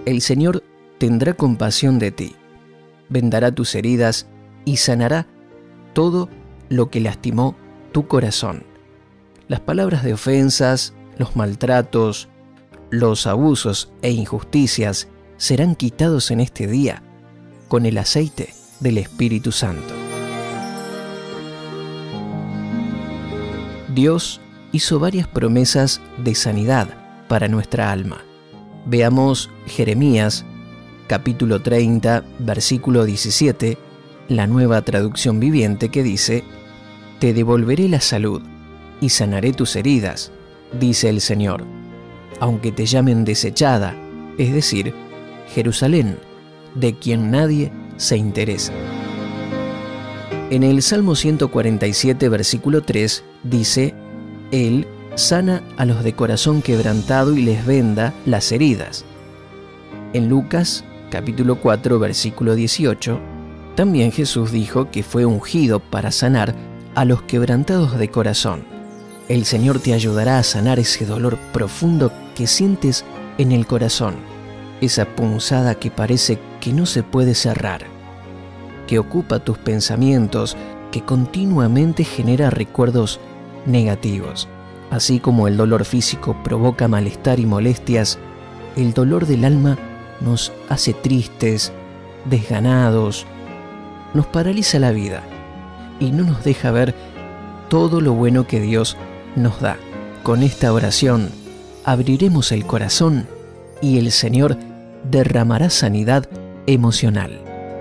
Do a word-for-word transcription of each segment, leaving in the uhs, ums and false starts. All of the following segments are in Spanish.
El Señor tendrá compasión de ti, vendará tus heridas y sanará todo lo que lastimó tu corazón. Las palabras de ofensas, los maltratos, los abusos e injusticias serán quitados en este día con el aceite del Espíritu Santo. Dios hizo varias promesas de sanidad para nuestra alma. Veamos Jeremías, capítulo treinta, versículo diecisiete, la Nueva Traducción Viviente, que dice: «Te devolveré la salud y sanaré tus heridas, dice el Señor, aunque te llamen desechada, es decir, Jerusalén, de quien nadie se interesa». En el Salmo ciento cuarenta y siete, versículo tres, dice: «Él sana a los de corazón quebrantado y les venda las heridas». En Lucas, capítulo cuatro, versículo dieciocho, también Jesús dijo que fue ungido para sanar a los quebrantados de corazón. El Señor te ayudará a sanar ese dolor profundo que sientes en el corazón, esa punzada que parece que no se puede cerrar, que ocupa tus pensamientos, que continuamente genera recuerdos negativos. Así como el dolor físico provoca malestar y molestias, el dolor del alma nos hace tristes, desganados, nos paraliza la vida y no nos deja ver todo lo bueno que Dios nos da. Con esta oración abriremos el corazón y el Señor derramará sanidad emocional.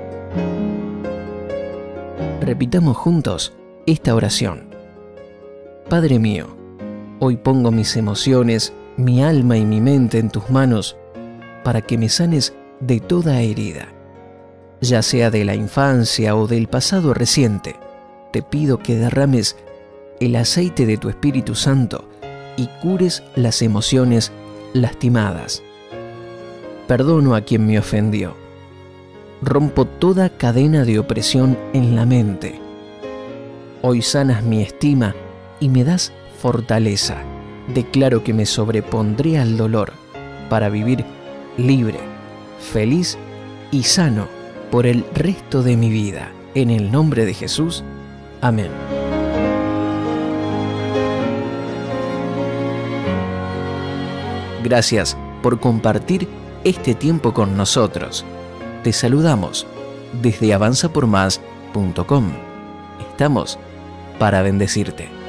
Repitamos juntos esta oración. Padre mío, hoy pongo mis emociones, mi alma y mi mente en tus manos para que me sanes de toda herida, ya sea de la infancia o del pasado reciente. Te pido que derrames el aceite de tu Espíritu Santo y cures las emociones lastimadas. Perdono a quien me ofendió. Rompo toda cadena de opresión en la mente. Hoy sanas mi estima y me das fortaleza. Declaro que me sobrepondré al dolor para vivir libre, feliz y sano por el resto de mi vida. En el nombre de Jesús. Amén. Gracias por compartir este tiempo con nosotros. Te saludamos desde avanza por más punto com. Estamos para bendecirte.